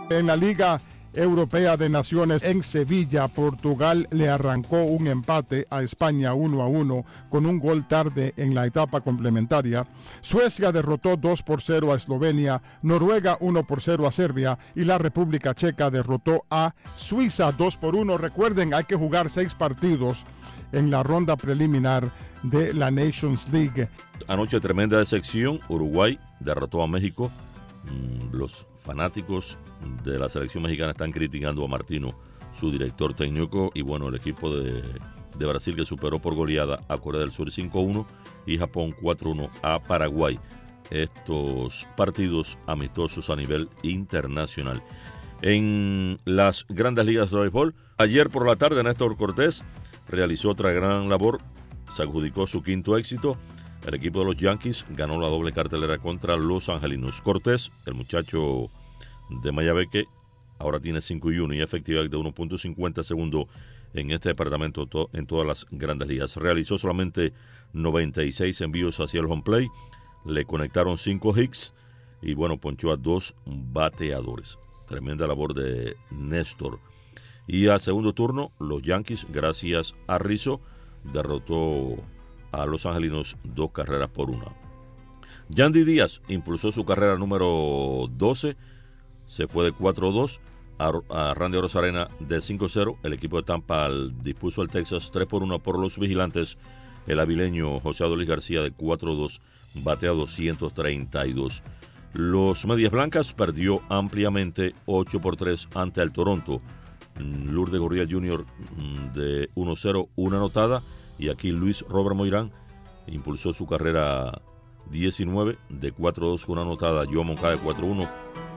En la Liga Europea de Naciones en Sevilla, Portugal le arrancó un empate a España 1-1 con un gol tarde en la etapa complementaria. Suecia derrotó 2-0 a Eslovenia, Noruega 1-0 a Serbia y la República Checa derrotó a Suiza 2-1. Recuerden, hay que jugar 6 partidos en la ronda preliminar de la Nations League. Anoche tremenda decepción, Uruguay derrotó a México. Los fanáticos de la selección mexicana están criticando a Martino, su director técnico, y bueno, el equipo de Brasil que superó por goleada a Corea del Sur 5-1 y Japón 4-1 a Paraguay. Estos partidos amistosos a nivel internacional. En las grandes ligas de béisbol, ayer por la tarde Néstor Cortés realizó otra gran labor, se adjudicó su 5º éxito. El equipo de los Yankees ganó la doble cartelera contra los angelinos. Cortés, el muchacho de Mayabeque, ahora tiene 5-1 y efectividad de 1.50 segundo en este departamento en todas las grandes ligas. Realizó solamente 96 envíos hacia el home play, le conectaron 5 hits y bueno, ponchó a 2 bateadores. Tremenda labor de Néstor. Y al segundo turno, los Yankees, gracias a Rizzo, derrotó a los angelinos 2-1. Yandy Díaz impulsó su carrera número 12, se fue de 4-2 a Randy Arozarena de 5-0. El equipo de Tampa dispuso al Texas 3-1 por los vigilantes. El avileño José Adolis García de 4-2 batea 232. Los Medias Blancas perdió ampliamente 8-3 ante el Toronto. Lourdes Gurriel Jr. de 1-0, una anotada. Y aquí Luis Robert Moirán impulsó su carrera 19 de 4-2 con una anotada. Joan Moncada de 4-1.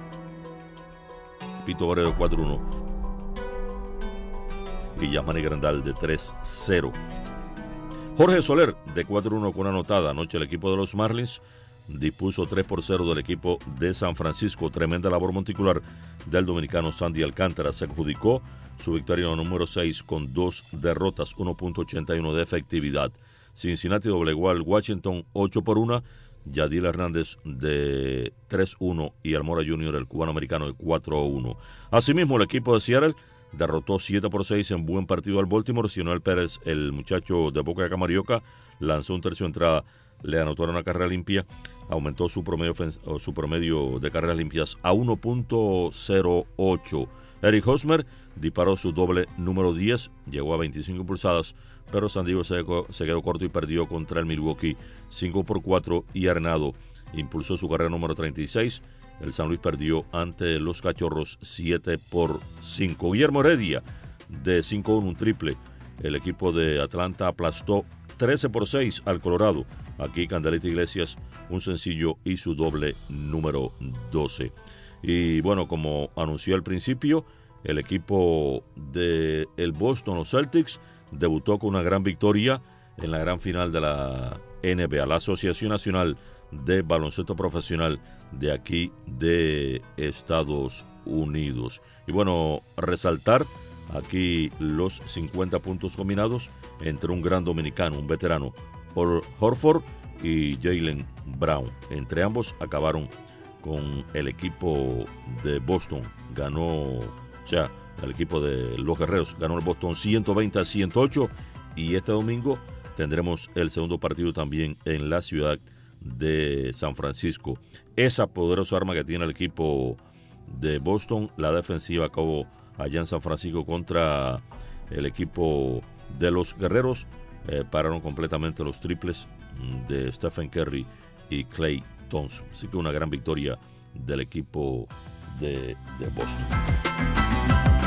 Pito Barrero de 4-1. Y Yasmani Grandal de 3-0. Jorge Soler de 4-1 con una anotada. Anoche el equipo de los Marlins dispuso 3-0 del equipo de San Francisco. Tremenda labor monticular del dominicano Sandy Alcántara. Se adjudicó su victoria número 6 con 2 derrotas, 1.81 de efectividad. Cincinnati doblegó al Washington 8-1. Yadil Hernández de 3-1 y Almora Jr., el cubano-americano, de 4-1. Asimismo, el equipo de Seattle derrotó 7-6 en buen partido al Baltimore. Sionel Pérez, el muchacho de Boca de Camarioca, lanzó un tercio de entrada, le anotaron una carrera limpia, aumentó su promedio de carreras limpias a 1.08. Eric Hosmer disparó su doble número 10, llegó a 25 impulsadas, pero San Diego se quedó corto y perdió contra el Milwaukee 5-4, y Arenado impulsó su carrera número 36. El San Luis perdió ante los Cachorros 7-5. Guillermo Heredia de 5-1, un triple. El equipo de Atlanta aplastó 13-6 al Colorado. Aquí Candelita Iglesias, un sencillo y su doble número 12. Y bueno, como anunció al principio, el equipo de el Boston, los Celtics, debutó con una gran victoria en la gran final de la NBA, la Asociación Nacional de Baloncesto Profesional de aquí de Estados Unidos. Y bueno, resaltar aquí los 50 puntos combinados entre un gran dominicano, un veterano, Paul Horford, y Jaylen Brown. Entre ambos acabaron con el equipo de Boston. El equipo de los Guerreros ganó el Boston 120-108, y este domingo tendremos el segundo partido también en la ciudad de San Francisco. Esa poderosa arma que tiene el equipo de Boston, la defensiva, acabó allá en San Francisco contra el equipo de los Guerreros. Pararon completamente los triples de Stephen Curry y Klay Thompson. Así que una gran victoria del equipo de Boston.